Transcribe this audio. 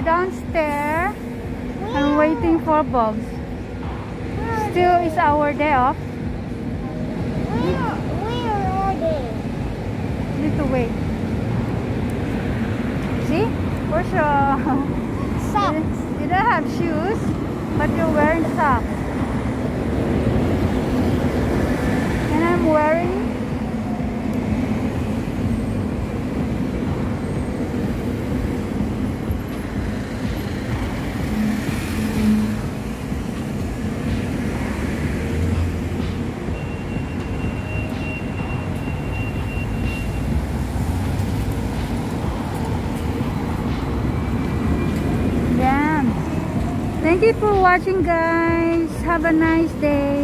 downstairs and waiting for Bobs. Still is our day off. Where are they? Need to wait. See? Where's your Socks. You don't have shoes, but you're wearing socks. And I'm wearing Thank you for watching, guys. Have a nice day.